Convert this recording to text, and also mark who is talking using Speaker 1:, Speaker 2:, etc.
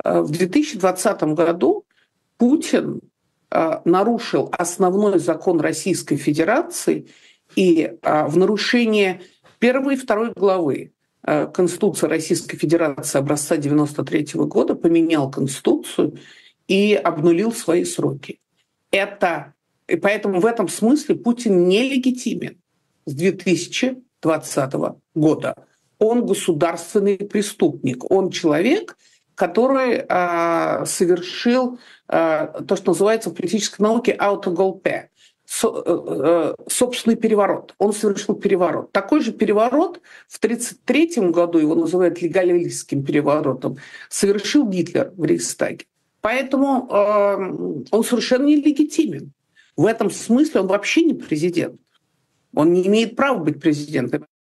Speaker 1: В 2020 году Путин нарушил основной закон Российской Федерации и в нарушение первой и второй главы Конституции Российской Федерации образца 1993 года поменял Конституцию и обнулил свои сроки. И поэтому в этом смысле Путин нелегитимен с 2020 года. Он государственный преступник, он человек, который совершил то, что называется в политической науке «autogolpe», собственный переворот. Он совершил переворот. Такой же переворот в 1933 году, его называют легалистским переворотом, совершил Гитлер в Рейхстаге. Поэтому он совершенно нелегитимен. В этом смысле он вообще не президент. Он не имеет права быть президентом.